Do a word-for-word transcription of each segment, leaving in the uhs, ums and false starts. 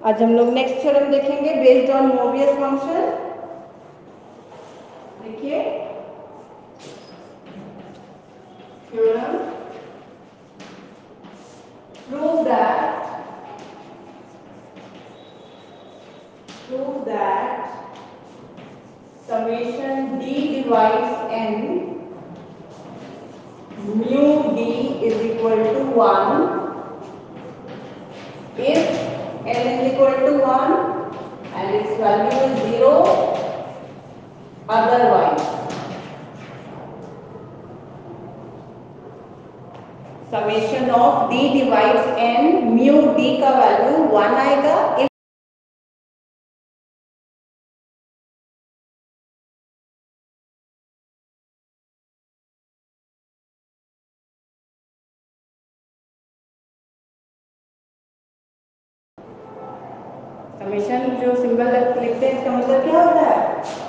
आज हम लोग नेक्स्ट थ्योरम देखेंगे बेस्ड ऑन मोबियस फंक्शन। देखिए theorem prove that prove that summation d divides n mu d is equal to one if n is equal to one and its value is zero, otherwise summation of d divides n mu d का value one आएगा if summation जो symbol लिखते हैं इसका मतलब क्या होता है?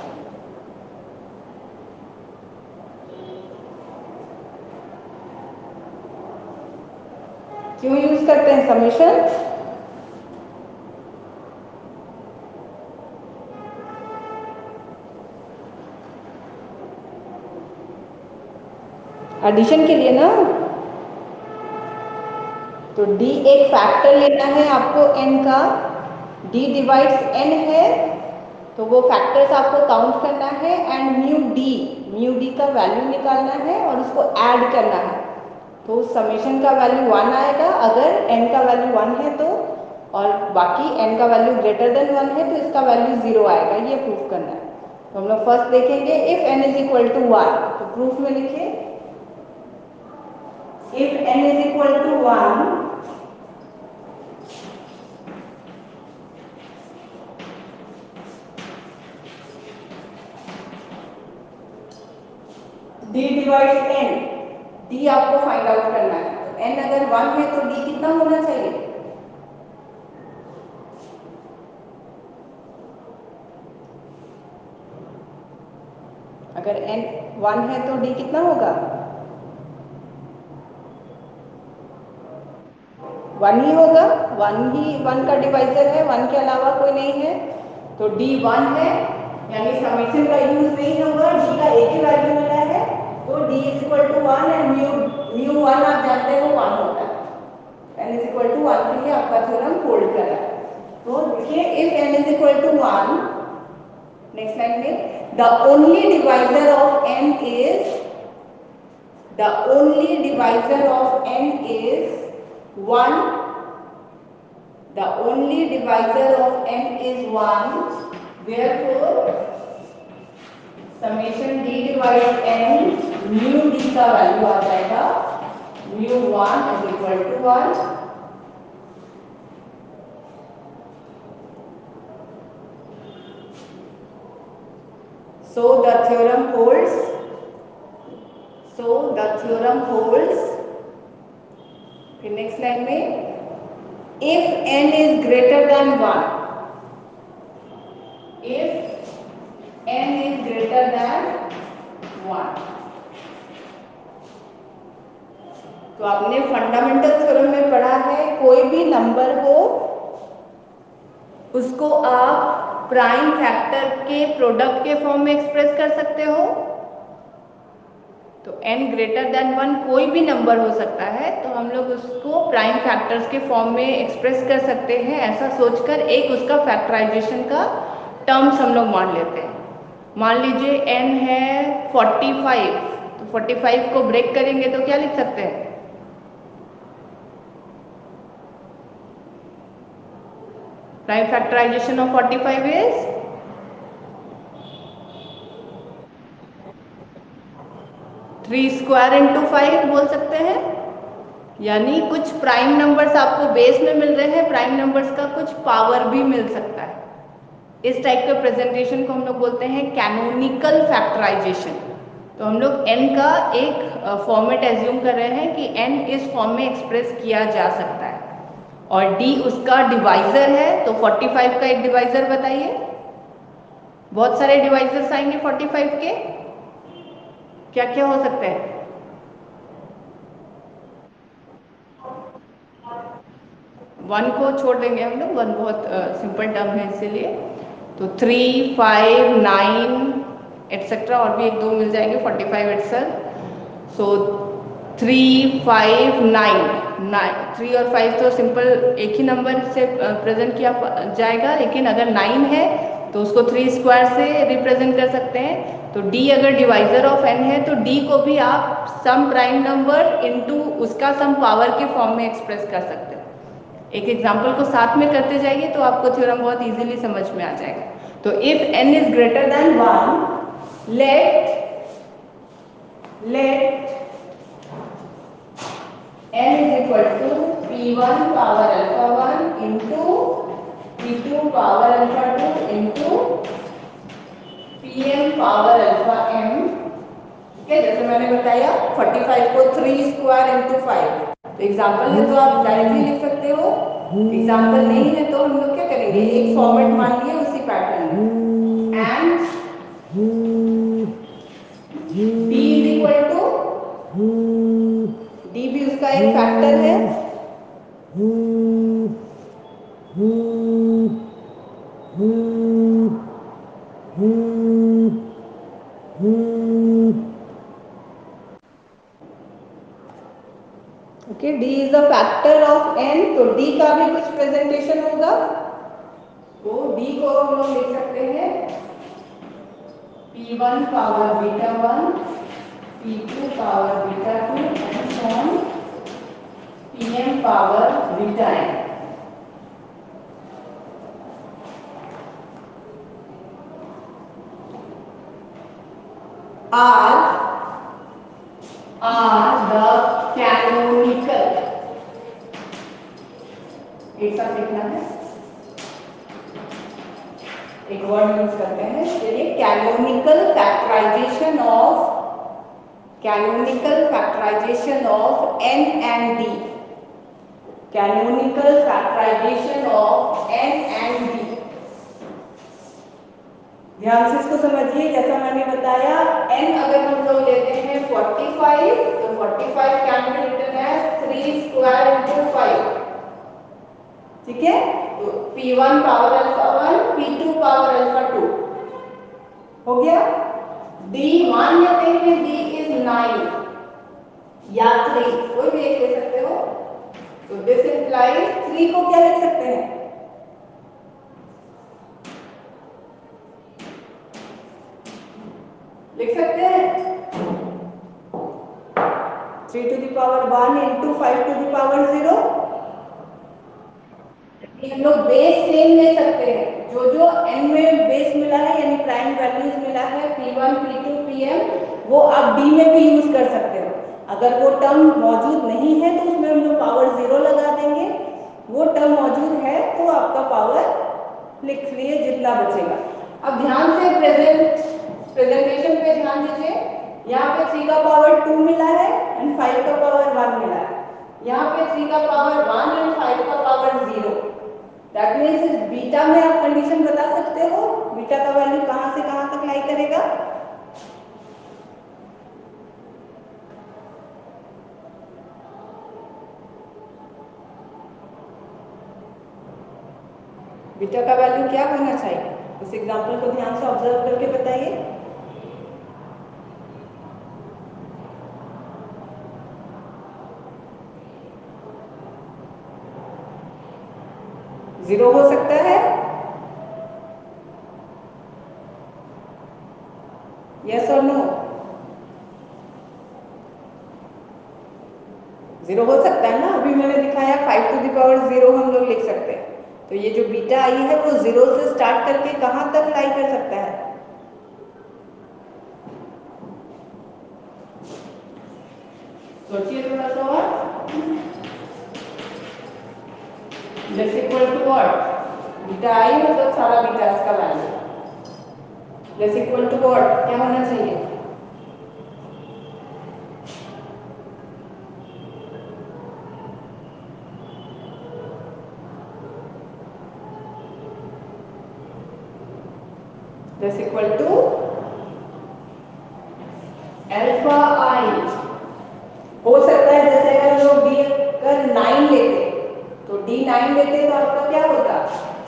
क्यों यूज करते हैं समेशन? एडिशन के लिए ना। तो d एक फैक्टर लेना है आपको n का, d डिवाइड्स n है तो वो फैक्टर्स आपको काउंट करना है and mu d mu d का वैल्यू निकालना है और उसको ऐड करना है। तो समेशन का वैल्यू वन आएगा अगर n का वैल्यू वन है तो, और बाकी n का वैल्यू ग्रेटर देन वन है तो इसका वैल्यू जीरो आएगा। ये प्रूफ करना है। तो हम लोग फर्स्ट देखेंगे if n is equal to one, तो प्रूफ में लिखिए if n is equal to one d divides n, d आपको फाइंड आउट करना है। तो n अगर वन है तो d कितना होना चाहिए? अगर n वन है तो d कितना होगा? वन ही होगा, वन ही वन का डिवाइजर है, वन के अलावा कोई नहीं है। तो d वन है यानी समेशन का यूज नहीं होगा, d का एक ही वैल्यू मिला है तो d is equal to one and mu mu one आप जानते हो वन होता है। n is equal to one के लिए आपका थ्योरम होल्ड कर रहा है। तो देखिए if n is equal to one, next line में the only divisor of n is the only divisor of n is one, the only divisor of n is one, therefore summation d divides n mu d का value आ जाएगा mu one is equal to one. so the theorem holds so the theorem holds फिर next line में if n is greater than one, if n is greater than one, तो आपने fundamental theorem में पढ़ा है कोई भी नंबर हो उसको आप प्राइम फैक्टर के प्रोडक्ट के फॉर्म में एक्सप्रेस कर सकते हो। तो n ग्रेटर देन वन कोई भी नंबर हो सकता है तो हम लोग उसको प्राइम फैक्टर्स के फॉर्म में एक्सप्रेस कर सकते हैं, ऐसा सोचकर एक उसका फैक्टराइजेशन का टर्म्स हम लोग मान लेते हैं। मान लीजिए n है फोर्टी फाइव, तो फोर्टी फाइव को ब्रेक करेंगे तो क्या लिख सकते हैं? Prime factorization of forty five is three square into five बोल सकते हैं। यानी कुछ प्राइम नंबर्स आपको बेस में मिल रहे हैं, प्राइम नंबर्स का कुछ पावर भी मिल सकता है। इस टाइप के प्रेजेंटेशन को हम लोग बोलते हैं कैनोनिकल फैक्टराइजेशन। तो हम लोग n का एक फॉर्मेट एज्यूम कर रहे हैं कि n इस फॉर्म में एक्सप्रेस किया जा सकता है और d उसका डिवाइजर है। तो फोर्टी फाइव का एक डिवाइजर बताइए। बहुत सारे डिवाइजर्स आएंगे फोर्टी फाइव के, क्या क्या हो सकते हैं? वन को छोड़ देंगे हम लोग, वन बहुत सिंपल टर्म है इसीलिए। तो थ्री, फाइव, नाइन एटसेट्रा और भी एक दो मिल जाएंगे, forty five itself. So three, five, nine, nine, three और फाइव तो सिंपल एक ही नंबर से प्रेजेंट किया जाएगा, लेकिन अगर नाइन है तो उसको थ्री स्क्वायर से रिप्रेजेंट कर सकते हैं। तो d अगर डिवाइजर ऑफ n है तो d को भी आप सम प्राइम नंबर इनटू उसका सम पावर के फॉर्म में एक्सप्रेस कर सकते हो। एक एग्जांपल को साथ में करते जाइए तो आपको थ्योरम बहुत इजीली समझ में आ जाएगा। तो if n is greater than one, let let n is equal to p one power alpha one into p two power alpha two into pm power alpha m। ठीक है, जैसे मैंने बताया फोर्टी फाइव को थ्री स्क्वायर इंटू फाइव, तो example है तो आप डायरेक्टली लिख सकते हो। एग्जाम्पल नहीं है तो हम लोग क्या करेंगे, एक फॉर्मेट मान लिए उसी पैटर्न में, and d is equal to, d भी उसका एक फैक्टर है, okay, d is the factor of n, तो d का भी कुछ प्रेजेंटेशन होगा, तो d को हम लोग लिख सकते हैं p one power beta one, p two power beta two and so on pm power beta n। are are the canonical, एक साथ लिखना है, एक वर्ड यूज करते हैं, चलिए, canonical factorization of canonical factorization of n and d, canonical factorization of n and d। ध्यान से इसको समझिए, जैसा मैंने बताया n अगर हम लोग लेते हैं फोर्टी फाइव, तो forty five can be written as three square into five, ठीक है, तो p one power alpha one, p two power alpha two हो गया। d मान लेते हैं d इज नाइन या थ्री, कोई भी एक ले सकते हो, तो दिस इंप्लाइज थ्री को क्या लिख सकते हैं, लिख सकते हैं three to the power one into five to the power zero. हम लोग बेस सेम ले सकते हैं, जो जो n में बेस मिला है यानी प्राइम वैल्यूज मिला है p one, p two, pm, वो आप d में भी यूज कर सकते हो। अगर वो टर्म मौजूद नहीं है तो उसमें हम लोग पावर जीरो लगा देंगे, वो टर्म मौजूद है तो आपका पावर लिख लिए जितना बचेगा। अब ध्यान से प्रेजेंट प्रेजेंटेशन पे ध्यान दीजिए, यहाँ पे थ्री का पावर टू मिला है एंड फाइव का पावर वन मिला है, यहाँ पे थ्री का पावर वन एंड फाइव का power zero. That means beta में आप कंडीशन बता सकते हो, बीटा का वैल्यू कहाँ से कहाँ तक लाई करेगा। बीटा का वैल्यू क्या होना चाहिए, इस एग्जांपल को ध्यान से ऑब्जर्व करके बताइए। जीरो हो सकता है, यस और नो, जीरो हो सकता है ना, अभी मैंने दिखाया five to the power zero हम लोग लिख सकते हैं, तो ये जो बीटा आई है वो जीरो से स्टार्ट करके कहां तक लाई कर सकता है, सोचिए थोड़ा सा और। Less equal to what, beta i मतलब सारा बीटा इसका वैल्यू, लेस इक्वल टू व्हाट क्या होना चाहिए, less equal to alpha i. हो सकता है जैसे अगर हम लोग डी कर नाइन लेते तो डी नाइन लेते तो आपका क्या होता,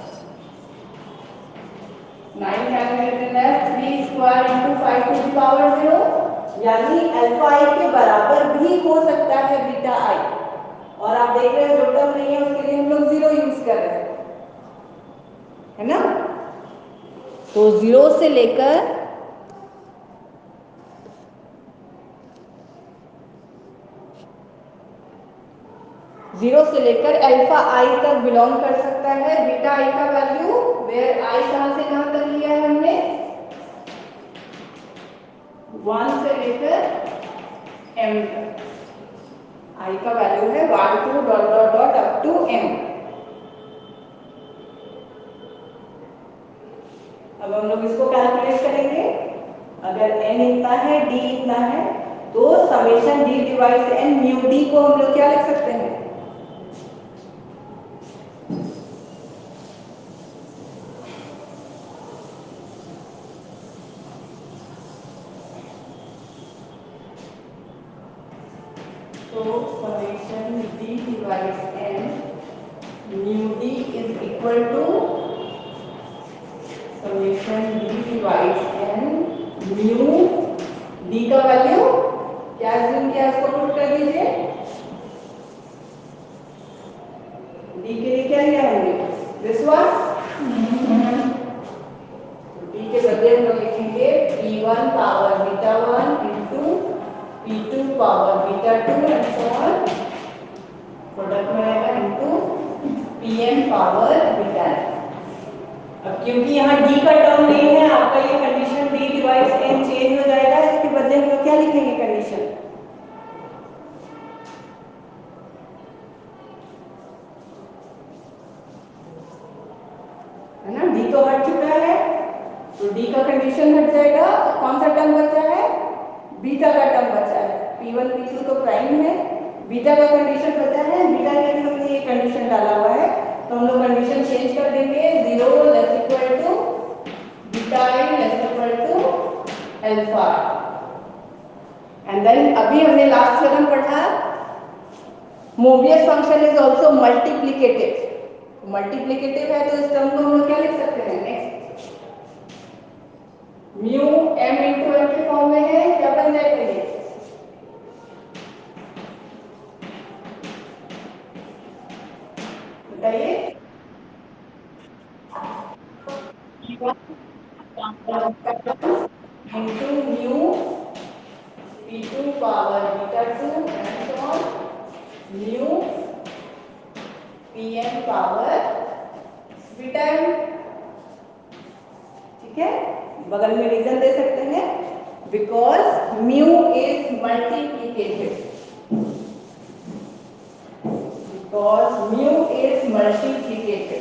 नाइन कैलकुलेटेड है three square into five to the power zero, यानी अल्फा आई के बराबर भी हो सकता है बीटा आई। और आप देख रहे हैं जो टर्म नहीं है उसके लिए हम लोग जीरो यूज कर रहे हैं, है ना। तो जीरो से लेकर जीरो से लेकर अल्फा आई तक बिलोंग कर सकता है बीटा आई का वैल्यू, वेयर आई कहां से कहां तक लिया है हमने, वन से लेकर एम तक। आई का वैल्यू है one two dot dot dot up to m. अब हम लोग इसको कैलकुलेट करेंगे। अगर n इतना है d इतना है तो summation d divide n mu d को हम लोग क्या लिख सकते हैं, तो summation d divide n mu d is equal to summation d divide n mu d का वैल्यू क्या अज्यूम किया इसको पुट कर दीजिए, d के लिए क्या लिया हमने, दिस वन, d के बदले हम लोग लिखेंगे p one power beta one into p two power beta two and so on, product में आएगा इंटू pn पावर बीटा। अब क्योंकि यहाँ d का टर्म नहीं है आपका ये condition d divide n change हो जाएगा, इसके बदले हम लोग क्या लिखेंगे कंडीशन, है ना, d तो हट चुका है तो d का कंडीशन हट जाएगा, तो कौन सा टर्म बचा है, बीटा का टर्म बचा है, पी वन पी टू तो प्राइम है, बीटा का कंडीशन बचा है, बीटा के लिए हमने ये कंडीशन डाला हुआ है तो हम लोग कंडीशन चेंज कर देंगे, zero less equal to beta i less equal to alpha. And then अभी हमने लास्ट थ्योरम पढ़ा, Mobius function is also multiplicative, multiplicative है तो इस टर्म को हम लोग क्या लिख सकते हैं, next mu m into n के फॉर्म में है, क्या बन जाएगा ये, बताइए, into mu p two power beta two and so on mu pn power beta m, ठीक है। बगल में रीजन दे सकते हैं, because mu is multiplicative, because mu is multiplicative.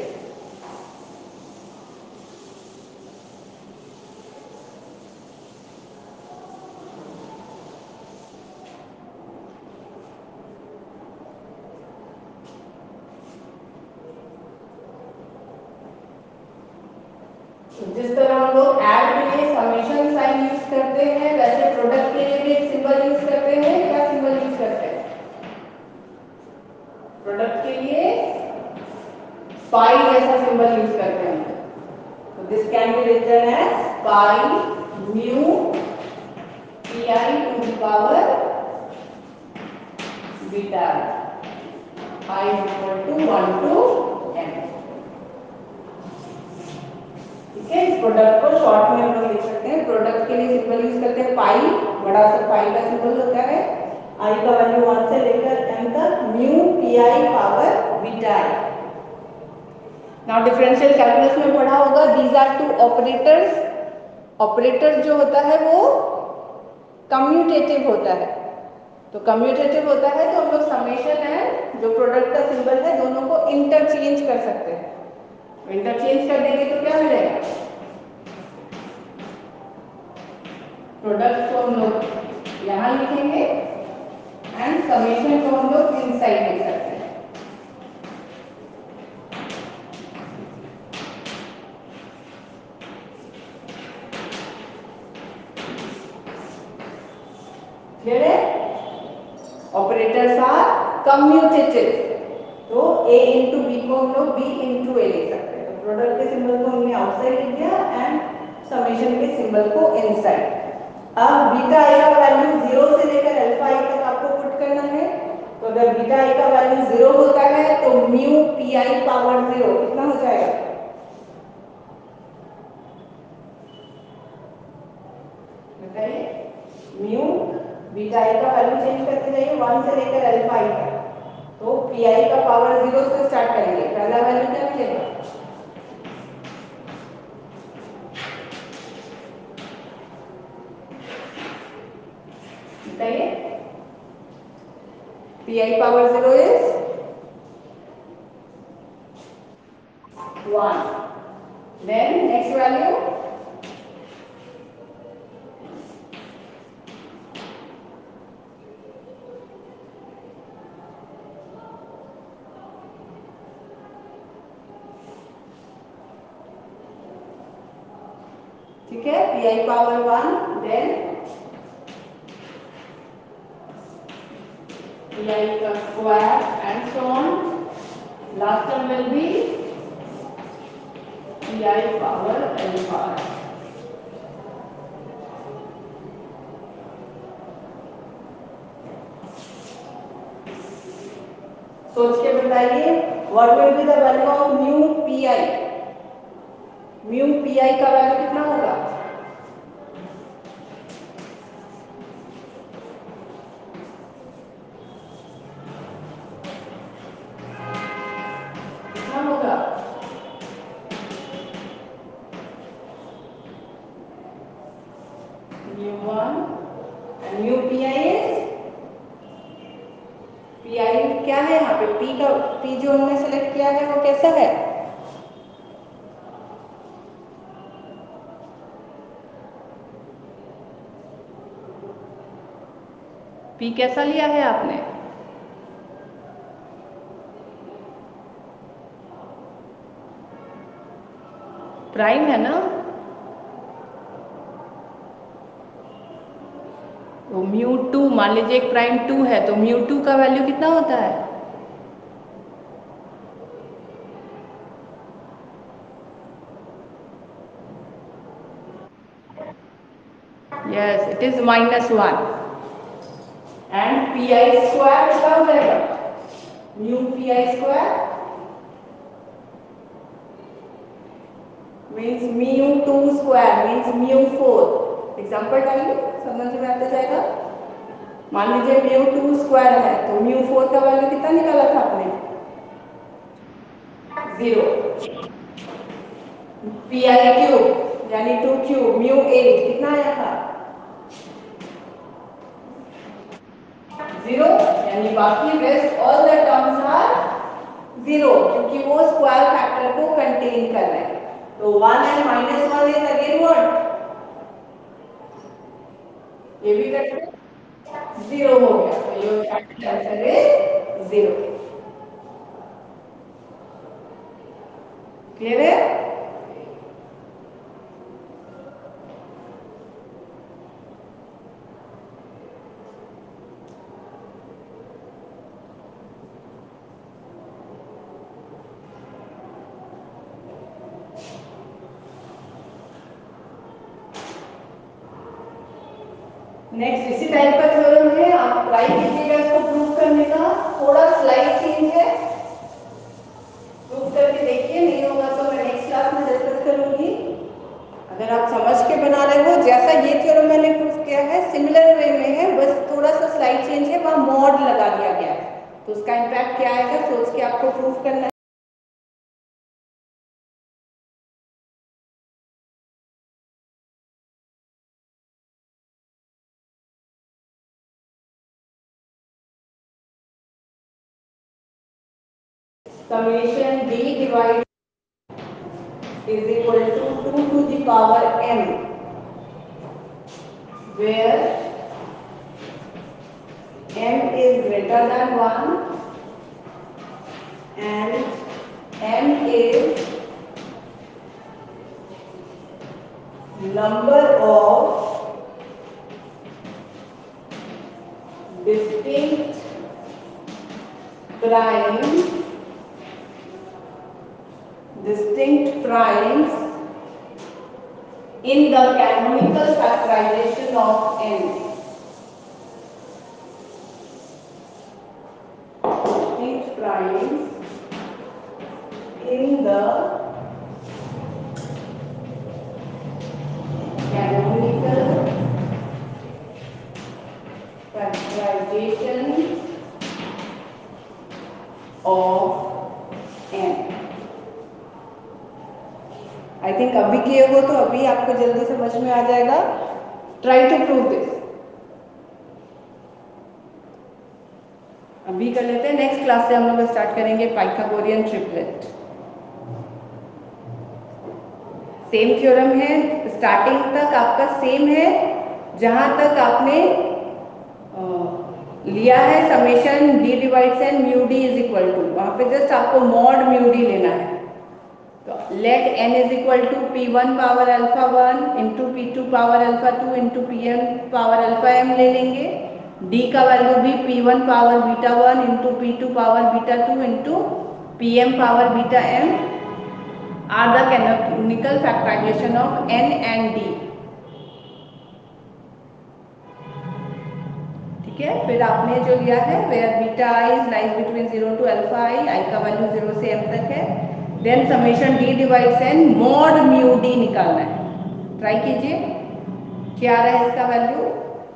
जिस तरह हम लोग ऐड के लिए समेशन साइन यूज करते हैं वैसे प्रोडक्ट के लिए भी एक सिंबल यूज करते हैं, क्या सिंबल यूज करते हैं प्रोडक्ट के लिए, पाई जैसा सिंबल यूज करते हैं, तो this can be written as pi mu p i to the power beta i equal to one to n, ठीक है। इस प्रोडक्ट को शॉर्ट में हम लोग लिख सकते हैं, प्रोडक्ट के लिए सिंबल यूज करते हैं पाई, बड़ा सा पाई का सिंबल होता है, आई का वैल्यू वन से लेकर एम तक, mu p i power beta i. Now differential calculus में पढ़ा होगा, these are two operators, operator जो होता है वो कम्यूटेटिव होता है, तो कम्यूटेटिव होता है तो हम लोग समेशन है जो प्रोडक्ट का सिंबल है दोनों को इंटरचेंज कर सकते हैं, इंटरचेंज कर देंगे तो क्या मिलेगा, प्रोडक्ट को हम लोग यहाँ लिखेंगे एंड समेशन को हम लोग इनसाइड लिख सकते हैं। क्लियर है, ऑपरेटर्स आर कम्यूटेटिव, तो ए इंटू बी को हम लोग बी इंटू ए लिख सकते हैं। तो प्रोडक्ट के सिंबल को हमने आउटसाइड लिख दिया एंड समेशन के सिंबल को इनसाइड। अब बीटा आई का वैल्यू जीरो से लेकर अल्फा आई तक आपको पुट करना है। तो अगर बीटा आई का वैल्यू जीरो होता है तो mu p i power zero कितना हो जाएगा? बताइए। म्यू बीटा आई का वैल्यू चेंज करते जाइए वन से लेकर अल्फा आई तक, तो पी आई का पावर जीरो से स्टार्ट करेंगे। पहला वैल्यू क्या मिलेगा? बताइए। P i power zero is one. Then next value ठीक है, p i power one, then p i का square and so on. Last term will be p i power alpha. सोच के बताइए what will be the value of mu p i. Mu p i का value कितना होगा? कितना होगा? Mu one and mu p i is p i क्या है यहाँ पे? पी का पी जो हमने सेलेक्ट किया है वो कैसा है? पी कैसा लिया है आपने? प्राइम है ना? तो म्यू टू, मान लीजिए एक प्राइम टू है तो म्यू टू का वैल्यू कितना होता है? Yes, it is minus one and p i square कितना हो जाएगा? Mu p i square means mu two square means mu four. Example डालिए, समझ में आता जाएगा। मान लीजिए म्यू टू स्क्वायर है तो म्यू फोर का वैल्यू कितना निकाला था आपने? जीरो। पी आई क्यूब यानी टू क्यूब म्यू एट कितना आया था? जीरो। यानी बाकी rest all the terms are zero क्योंकि वो स्क्वायर फैक्टर को कंटेन कर रहे हैं। तो one and minus one is again what? ये भी करते जीरो हो गया तो your factor answer is zero. Clear है? नेक्स्ट इसी टाइप का थ्योरम है, आप ट्राई कीजिएगा इसको प्रूव करने का। थोड़ा स्लाइड चेंज है, प्रूव करके देखिए, नहीं होगा तो मैं नेक्स्ट क्लास में डिस्कस करूंगी। अगर आप समझ के बना रहे हो, जैसा ये थ्योरम मैंने प्रूव किया है सिमिलर वे में है, बस थोड़ा सा स्लाइड चेंज है, वहां मॉड लगा दिया गया है, तो उसका इम्पैक्ट क्या आएगा सोच के आपको प्रूव करना है। Summation d divided is equal to two to the power m, where m is greater than one and m is number of distinct prime distinct primes in the canonical factorization of n. Distinct primes in the canonical factorization of n. I think अभी किए हो तो अभी आपको जल्दी समझ में आ जाएगा. Try to prove this. अभी कर लेते हैं. नेक्स्ट क्लास से हम लोग स्टार्ट करेंगे पाइथागोरियन ट्रिपलेट. सेम थ्योरम है. स्टार्टिंग तक आपका सेम है. जहां तक आपने लिया है summation d divides n mu d is equal to, वहां पे जस्ट आपको मॉड म्यू डी लेना है. तो let n is equal to p one power alpha one into p two power alpha two into p m power alpha m ले लेंगे. D का value भी p one power beta one into p two power beta two into p m power beta m are the canonical factorization of n and d. ठीक है. फिर आपने जो लिया है where beta i lies between zero to alpha i, i का value zero से m तक है. Then summation d divides n mod mu d निकालना है. ट्राई कीजिए क्या रहा है इसका वैल्यू.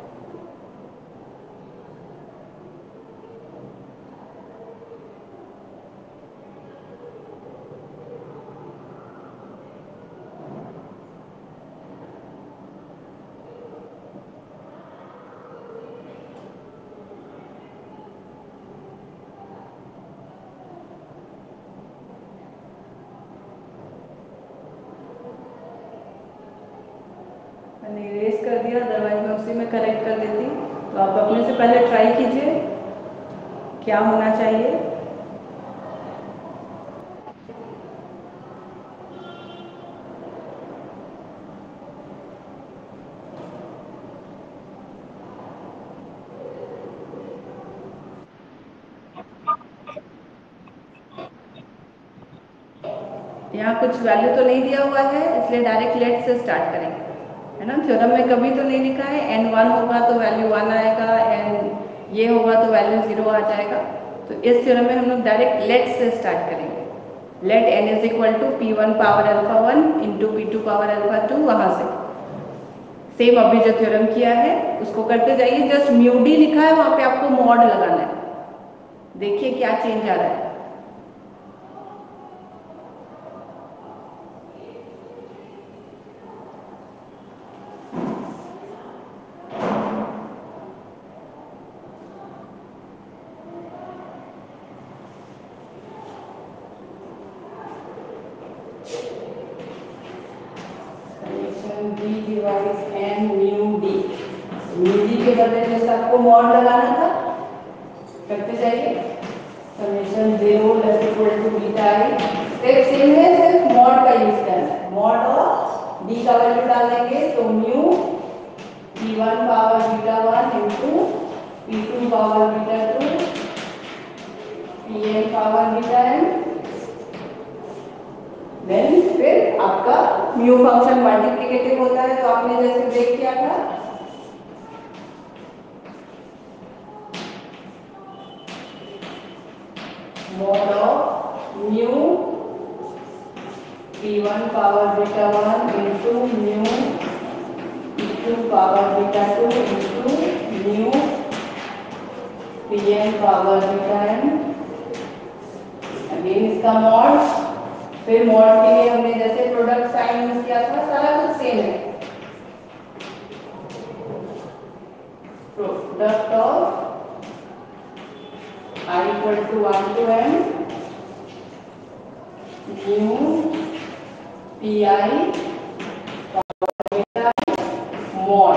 मैंने इरेज कर दिया, अदरवाइज मैं उसी में करेक्ट कर देती. तो आप अपने से पहले ट्राई कीजिए क्या होना चाहिए. यहाँ कुछ वैल्यू तो नहीं दिया हुआ है इसलिए डायरेक्ट लेट से स्टार्ट करेंगे. है ना. थ्योरम में कभी तो नहीं लिखा है एन वन होगा तो वैल्यू वन आएगा, एन ये होगा तो वैल्यू जीरो आ जाएगा. तो इस थ्योरम में हम लोग डायरेक्ट लेट से स्टार्ट करेंगे. Let n is equal to p one power alpha one into p two power alpha two. वहां से सेम अभी जो थ्योरम किया है उसको करते जाइए. जस्ट म्यू डी लिखा है वहां पे आपको मॉड लगाना है. देखिए क्या चेंज आ रहा है. D divides n mu d. Mu d के बदले जैसे आपको मॉड लगाना था करते जाइए. Summation zero less equal to beta i. Step same है, सिर्फ मॉड का यूज करना है. मॉड और डी का वैल्यू डालेंगे तो mu p one power beta one into p two power beta two p n power beta n. Then फिर आपका म्यू फंक्शन मल्टीप्लिकेटिव होता है तो आपने जैसे देख किया था mod of mu p one power beta one into mu p two power beta two into mu p n power beta n. Again इसका मॉड. फिर मॉड के लिए हमने जैसे प्रोडक्ट साइन यूज किया था सारा कुछ सेम है. Product of i equal to one two n mu p i mod.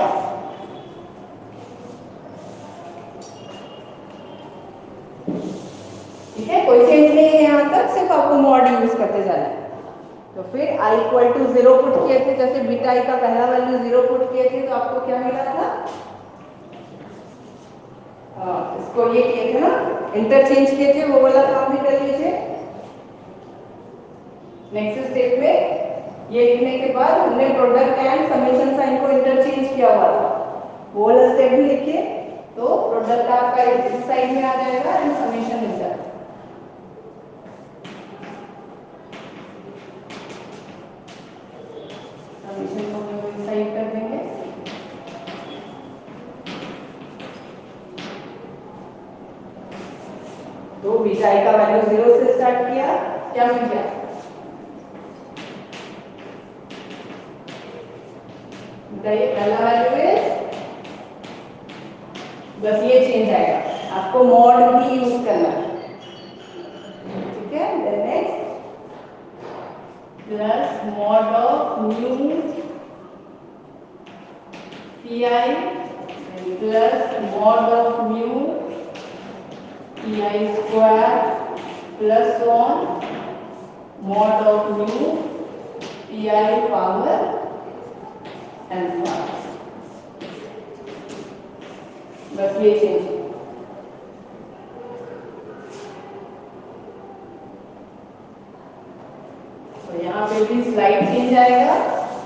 ठीक है. कोई चेंज नहीं है यहाँ तक, सिर्फ आपको मॉड यूज करते जाना है. तो फिर i equal to zero put किए थे, जैसे बीटा i का पहला वैल्यू जीरो पुट किए थे तो आपको क्या मिला था. हाँ इसको ये किए थे ना, इंटरचेंज किए थे, वो वाला काम भी कर लीजिए. नेक्स्ट स्टेप में ये लिखने के बाद हमने प्रोडक्ट एंड समेशन साइन को इंटरचेंज किया हुआ था, वो वाला स्टेप भी लिखिए। तो प्रोडक्ट आपका इस साइड में आ जाएगा एंड समेशन इस साइड। समेशन को हम लोग इस साइड कर देंगे। तो बीटा आई का वैल्यू जीरो से स्टार्ट किया, क्या मिल गया? बताइए, पहला वैल्यू है, बस ये चेंज आएगा, आपको मॉड भी यूज करना है, ठीक है। Then next plus mod of mu p i plus mod of mu p i square plus one mod of mu p i power alpha. बस ये चेंज। तो यहाँ पे भी स्लाइड चेंज आएगा।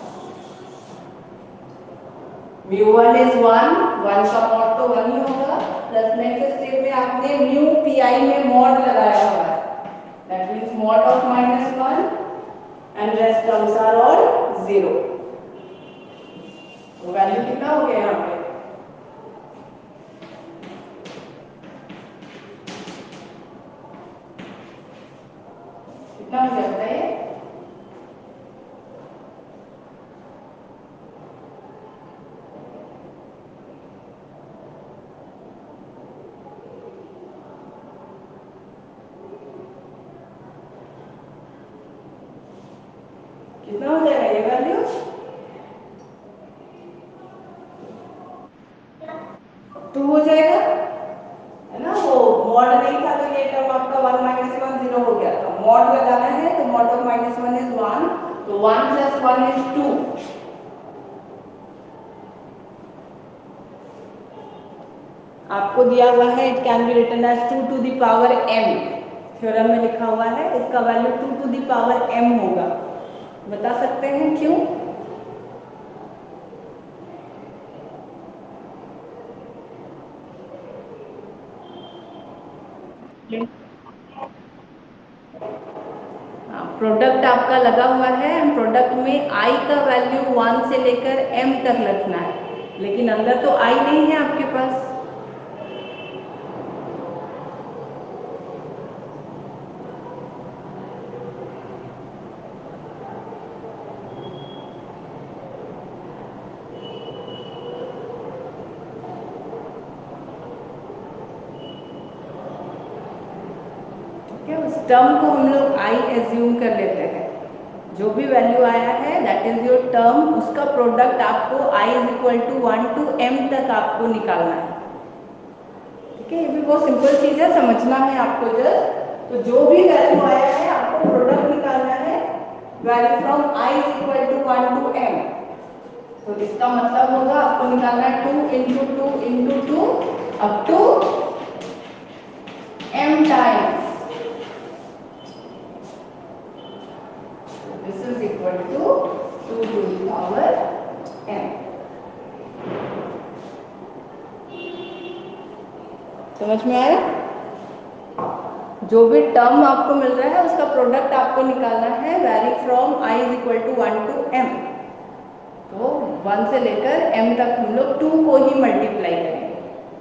Mu one is one, one का mod तो one ही होगा, प्लस नेक्स्ट स्टेप में आपने म्यू पी आई में मॉड लगाया हुआ है, that means mod of minus one and rest terms are all zero. तो वैल्यू कितना हो गया यहाँ पे? कितना हो गया बताइए? कितना हो जाएगा ये वैल्यू? टू हो जाएगा, है ना। वो मॉड नहीं था तो ये टर्म आपका वन माइनस वन जीरो हो गया था। मॉड लगाना है तो mod of minus one is one, तो one plus one is two. आपको दिया हुआ है it can be written as two to the power m, theorem में लिखा हुआ है इसका value two to the power m होगा। बता सकते हैं क्यों? प्रोडक्ट आपका लगा हुआ है एंड प्रोडक्ट में आई का वैल्यू वन से लेकर एम तक रखना है, लेकिन अंदर तो आई नहीं है आपके पास। उस टर्म को हम लोग आई एज्यूम कर लेते हैं, जो भी वैल्यू आया है दैट इज योर टर्म, उसका प्रोडक्ट आपको i is equal to one to m तक आपको निकालना है, ठीक है। ये भी बहुत सिंपल चीज है, समझना है आपको जस्ट। तो जो भी वैल्यू आया है आपको प्रोडक्ट निकालना है, value from i is equal to one to m. तो इसका मतलब होगा आपको निकालना है two into two into two up to m times. This is equal to two to the power m। समझ में आया? जो भी टर्म आपको मिल रहा है उसका प्रोडक्ट आपको निकालना है, vary from i is equal to one to m। तो वन से लेकर m तक हम लोग टू को ही मल्टीप्लाई करेंगे,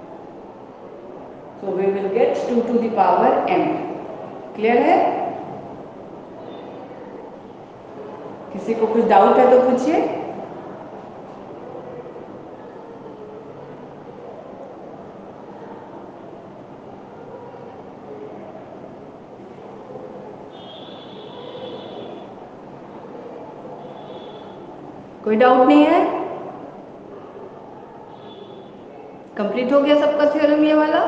so we will get two to the power m। Clear है? किसी को कुछ डाउट है तो पूछिए। कोई डाउट नहीं है? कंप्लीट हो गया सबका थ्योरम ये वाला?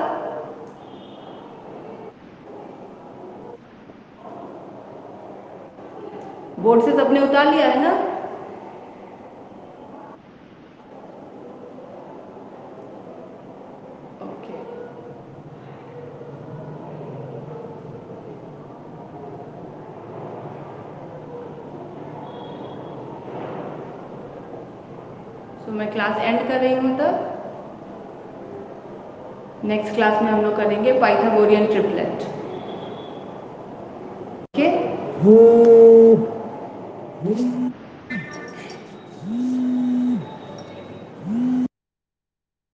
बोर्ड से सबने उतार लिया है ना? ओके। तो मैं क्लास एंड कर रही हूँ। तब नेक्स्ट क्लास में हम लोग करेंगे पाइथागोरियन ट्रिपलेट। ओके।